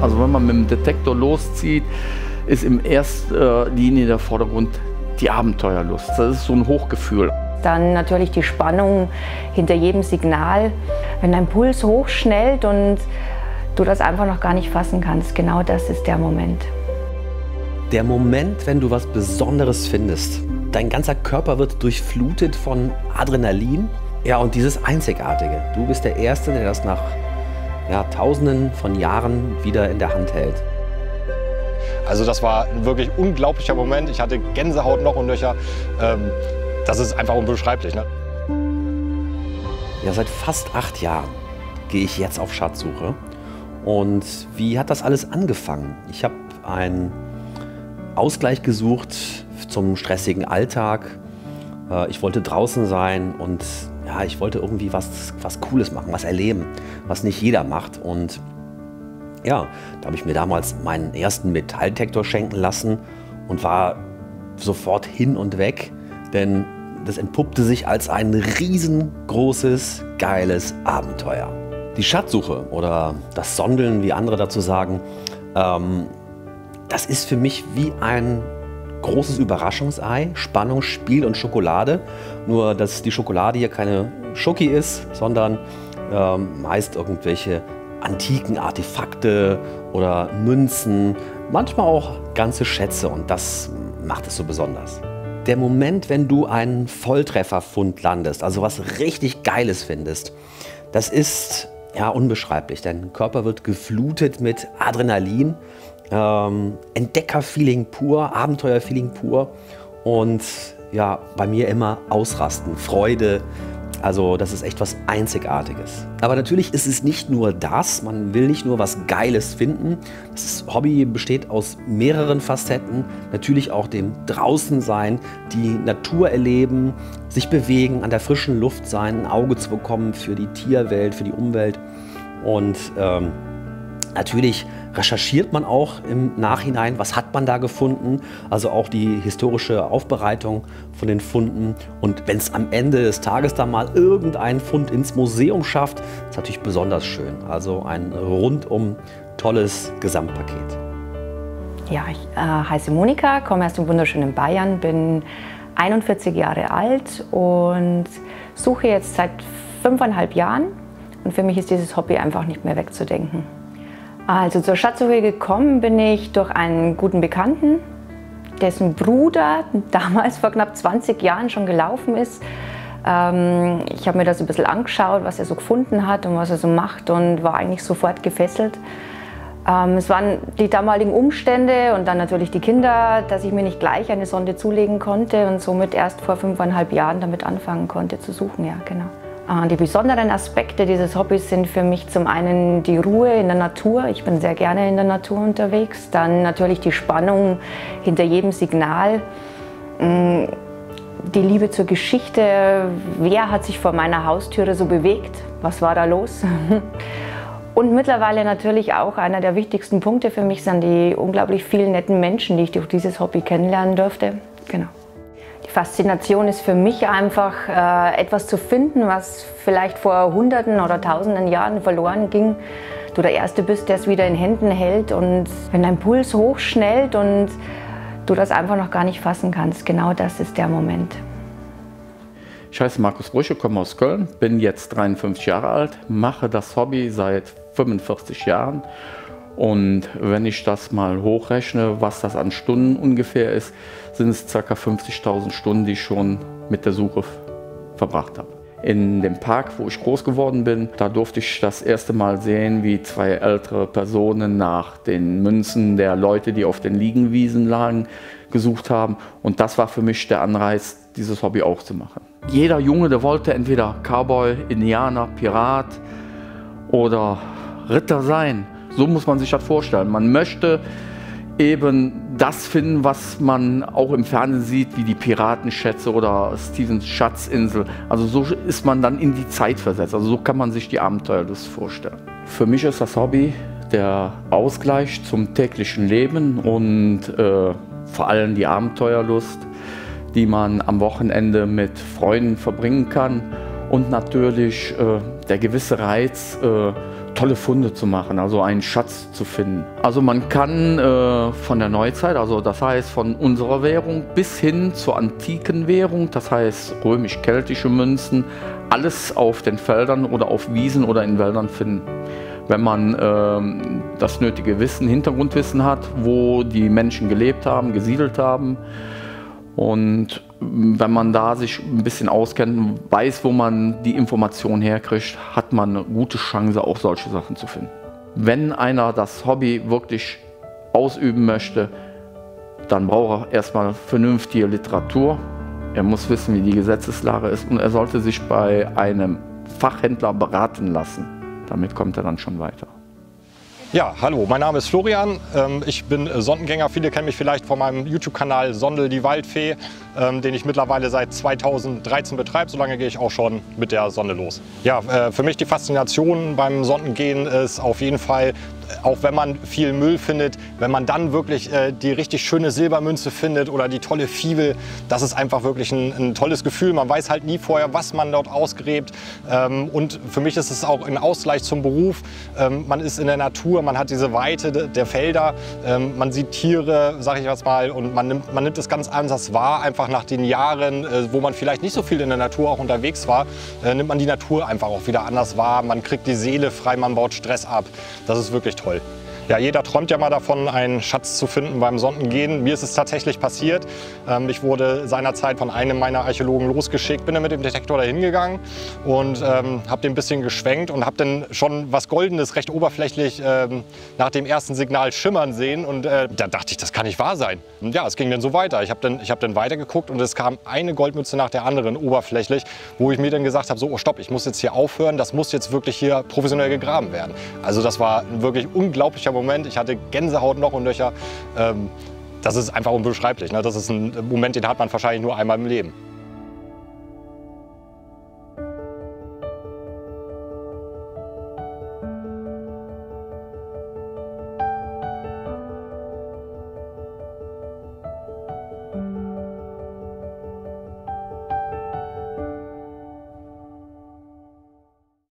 Also wenn man mit dem Detektor loszieht, ist in erster Linie der Vordergrund die Abenteuerlust. Das ist so ein Hochgefühl. Dann natürlich die Spannung hinter jedem Signal. Wenn dein Puls hochschnellt und du das einfach noch gar nicht fassen kannst, genau das ist der Moment. Der Moment, wenn du was Besonderes findest. Dein ganzer Körper wird durchflutet von Adrenalin. Ja, und dieses Einzigartige. Du bist der Erste, der das nach Tausenden von Jahren wieder in der Hand hält. Also das war ein wirklich unglaublicher Moment. Ich hatte Gänsehaut noch und nöcher. Das ist einfach unbeschreiblich, ne? Ja, seit fast 8 Jahren gehe ich jetzt auf Schatzsuche. Und wie hat das alles angefangen? Ich habe einen Ausgleich gesucht zum stressigen Alltag. Ich wollte draußen sein und ja, ich wollte irgendwie was Cooles machen, was erleben, was nicht jeder macht. Und ja, da habe ich mir damals meinen ersten Metalldetektor schenken lassen und war sofort hin und weg, denn das entpuppte sich als ein riesengroßes, geiles Abenteuer. Die Schatzsuche oder das Sondeln, wie andere dazu sagen, das ist für mich wie ein großes Überraschungsei, Spannung, Spiel und Schokolade. Nur, dass die Schokolade hier keine Schoki ist, sondern meist irgendwelche antiken Artefakte oder Münzen, manchmal auch ganze Schätze, und das macht es so besonders. Der Moment, wenn du einen Volltrefferfund landest, also was richtig Geiles findest, das ist ja unbeschreiblich. Dein Körper wird geflutet mit Adrenalin, Entdeckerfeeling pur, Abenteuerfeeling pur und ja, bei mir immer Ausrasten, Freude. Also das ist echt was Einzigartiges. Aber natürlich ist es nicht nur das, man will nicht nur was Geiles finden. Das Hobby besteht aus mehreren Facetten. Natürlich auch dem Draußensein, die Natur erleben, sich bewegen, an der frischen Luft sein, ein Auge zu bekommen für die Tierwelt, für die Umwelt. Und natürlich recherchiert man auch im Nachhinein, was hat man da gefunden, also auch die historische Aufbereitung von den Funden. Und wenn es am Ende des Tages dann mal irgendein Fund ins Museum schafft, ist natürlich besonders schön. Also ein rundum tolles Gesamtpaket. Ja, ich heiße Monika, komme aus dem wunderschönen Bayern, bin 41 Jahre alt und suche jetzt seit 5,5 Jahren. Und für mich ist dieses Hobby einfach nicht mehr wegzudenken. Also zur Schatzsuche gekommen bin ich durch einen guten Bekannten, dessen Bruder damals vor knapp 20 Jahren schon gelaufen ist. Ich habe mir das ein bisschen angeschaut, was er so gefunden hat und was er so macht, und war eigentlich sofort gefesselt. Es waren die damaligen Umstände und dann natürlich die Kinder, dass ich mir nicht gleich eine Sonde zulegen konnte und somit erst vor 5,5 Jahren damit anfangen konnte zu suchen. Ja, genau. Die besonderen Aspekte dieses Hobbys sind für mich zum einen die Ruhe in der Natur. Ich bin sehr gerne in der Natur unterwegs. Dann natürlich die Spannung hinter jedem Signal. Die Liebe zur Geschichte. Wer hat sich vor meiner Haustüre so bewegt? Was war da los? Und mittlerweile natürlich auch einer der wichtigsten Punkte für mich sind die unglaublich vielen netten Menschen, die ich durch dieses Hobby kennenlernen durfte. Genau. Die Faszination ist für mich einfach, etwas zu finden, was vielleicht vor Hunderten oder Tausenden Jahren verloren ging. Du der Erste bist, der es wieder in Händen hält, und wenn dein Puls hochschnellt und du das einfach noch gar nicht fassen kannst, genau das ist der Moment. Ich heiße Markus Brüche, komme aus Köln, bin jetzt 53 Jahre alt, mache das Hobby seit 45 Jahren. Und wenn ich das mal hochrechne, was das an Stunden ungefähr ist, sind es ca. 50.000 Stunden, die ich schon mit der Suche verbracht habe. In dem Park, wo ich groß geworden bin, da durfte ich das erste Mal sehen, wie 2 ältere Personen nach den Münzen der Leute, die auf den Liegenwiesen lagen, gesucht haben. Und das war für mich der Anreiz, dieses Hobby auch zu machen. Jeder Junge, der wollte entweder Cowboy, Indianer, Pirat oder Ritter sein. So muss man sich das vorstellen. Man möchte eben das finden, was man auch im Fernsehen sieht, wie die Piratenschätze oder Stevens Schatzinsel. Also so ist man dann in die Zeit versetzt. Also so kann man sich die Abenteuerlust vorstellen. Für mich ist das Hobby der Ausgleich zum täglichen Leben und vor allem die Abenteuerlust, die man am Wochenende mit Freunden verbringen kann. Und natürlich der gewisse Reiz, tolle Funde zu machen, also einen Schatz zu finden. Also man kann von der Neuzeit, also das heißt von unserer Währung bis hin zur antiken Währung, das heißt römisch-keltische Münzen, alles auf den Feldern oder auf Wiesen oder in Wäldern finden. Wenn man das nötige Wissen, Hintergrundwissen hat, wo die Menschen gelebt haben, gesiedelt haben. Und wenn man da sich ein bisschen auskennt, weiß, wo man die Information herkriegt, hat man eine gute Chance, auch solche Sachen zu finden. Wenn einer das Hobby wirklich ausüben möchte, dann braucht er erstmal vernünftige Literatur. Er muss wissen, wie die Gesetzeslage ist, und er sollte sich bei einem Fachhändler beraten lassen. Damit kommt er dann schon weiter. Ja, hallo, mein Name ist Florian. Ich bin Sondengänger. Viele kennen mich vielleicht von meinem YouTube-Kanal Sondel die Waldfee, den ich mittlerweile seit 2013 betreibe. So lange gehe ich auch schon mit der Sonde los. Ja, für mich die Faszination beim Sondengehen ist auf jeden Fall, auch wenn man viel Müll findet, wenn man dann wirklich die richtig schöne Silbermünze findet oder die tolle Fibel, das ist einfach wirklich ein tolles Gefühl. Man weiß halt nie vorher, was man dort ausgräbt. Und für mich ist es auch ein Ausgleich zum Beruf. Man ist in der Natur, man hat diese Weite der Felder, man sieht Tiere, sage ich jetzt mal, und man nimmt es ganz anders wahr. Einfach nach den Jahren, wo man vielleicht nicht so viel in der Natur auch unterwegs war, nimmt man die Natur einfach auch wieder anders wahr. Man kriegt die Seele frei, man baut Stress ab. Das ist wirklich toll. Ja, jeder träumt ja mal davon, einen Schatz zu finden beim Sondengehen. Mir ist es tatsächlich passiert. Ich wurde seinerzeit von einem meiner Archäologen losgeschickt, bin dann mit dem Detektor dahin gegangen und habe den ein bisschen geschwenkt und habe dann schon was Goldenes recht oberflächlich nach dem ersten Signal schimmern sehen. Und da dachte ich, das kann nicht wahr sein. Und ja, es ging dann so weiter. Ich habe dann weitergeguckt und es kam eine Goldmünze nach der anderen oberflächlich, wo ich mir dann gesagt habe, so, oh stopp, ich muss jetzt hier aufhören, das muss jetzt wirklich hier professionell gegraben werden. Also das war ein wirklich unglaublicher Moment. Ich hatte Gänsehaut noch und nöcher. Das ist einfach unbeschreiblich. Ne? Das ist ein Moment, den hat man wahrscheinlich nur einmal im Leben.